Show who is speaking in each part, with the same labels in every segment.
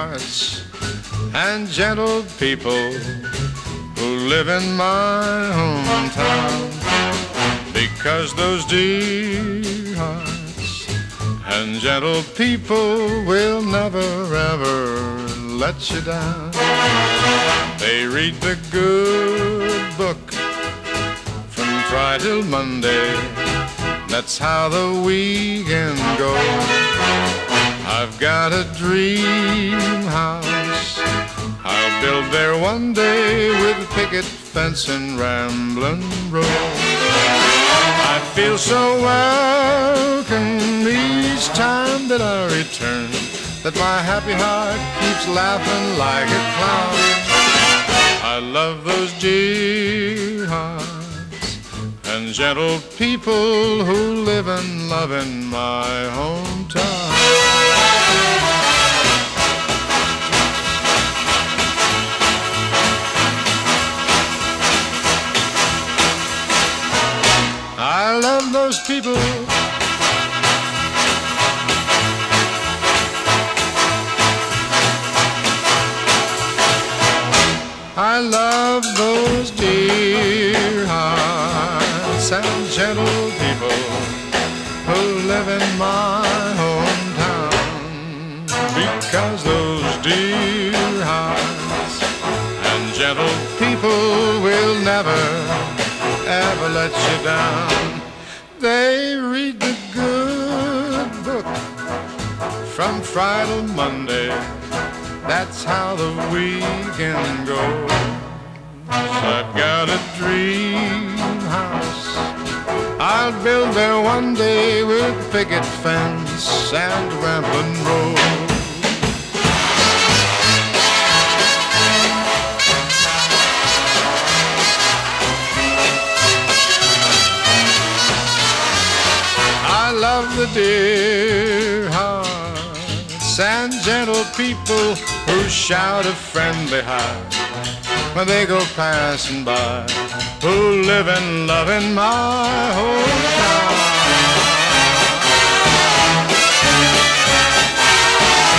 Speaker 1: hearts and gentle people who live in my hometown. Because those dear hearts and gentle people will never ever let you down. They read the good book from Friday till Monday. That's how the weekend goes. I've got a dream house I'll build there one day, with a picket fence and rambling road. I feel so welcome each time that I return, that my happy heart keeps laughing like a clown. I love those dear hearts and gentle people who live and love in my hometown. I love those people. I love those dear hearts and gentle people who live in my hometown. Because those dear hearts and gentle people will never ever let you down. They read the good book from Friday till Monday. That's how the weekend goes. I've got a dream house I'll build there one day, with picket fence and rambling road. I love the dear hearts and gentle people who shout a friendly hi when they go passing by, who live and love in my hometown.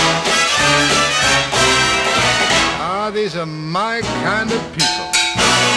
Speaker 1: Ah, these are my kind of people.